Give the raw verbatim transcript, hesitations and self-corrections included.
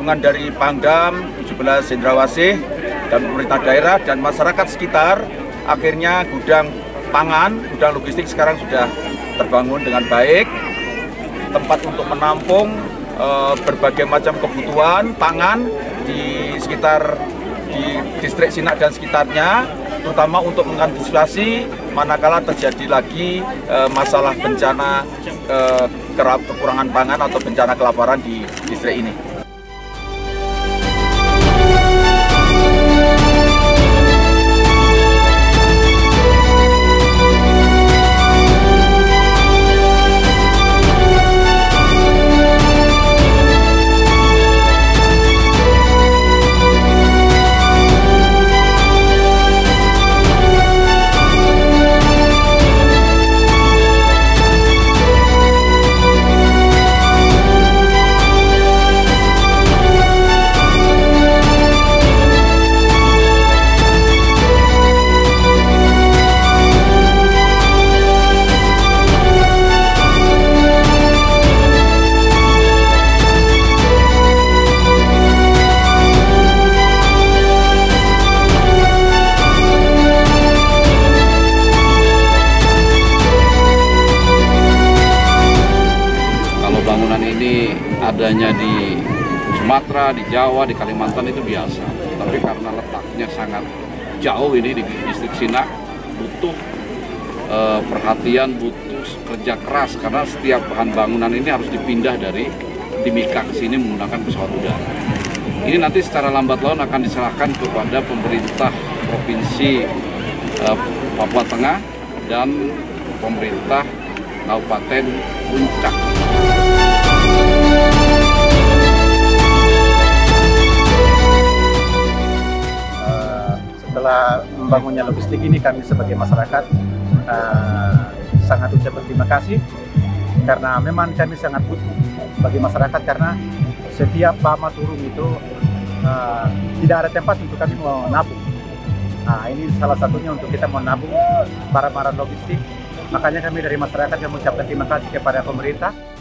dukungan dari Pangdam, tujuh belas Cendrawasih, dan pemerintah daerah dan masyarakat sekitar, akhirnya gudang pangan, gudang logistik sekarang sudah terbangun dengan baik, tempat untuk menampung e, berbagai macam kebutuhan pangan di sekitar di distrik Sinak dan sekitarnya, terutama untuk mengantisipasi manakala terjadi lagi e, masalah bencana e, kekurangan pangan atau bencana kelaparan di distrik ini. Bangunan ini adanya di Sumatera, di Jawa, di Kalimantan itu biasa. Tapi karena letaknya sangat jauh ini di distrik Sinak, butuh eh, perhatian, butuh kerja keras karena setiap bahan bangunan ini harus dipindah dari Timika ke sini menggunakan pesawat udara. Ini nanti secara lambat laun akan diserahkan kepada pemerintah Provinsi eh, Papua Tengah dan pemerintah Kabupaten Puncak. Setelah membangunnya logistik ini, kami sebagai masyarakat uh, sangat ucap berterima kasih karena memang kami sangat butuh bagi masyarakat karena setiap Bama turun itu uh, tidak ada tempat untuk kami mau nabung. Nah, ini salah satunya untuk kita mau nabung barang-barang logistik. Makanya kami dari masyarakat yang mengucapkan terima kasih kepada pemerintah.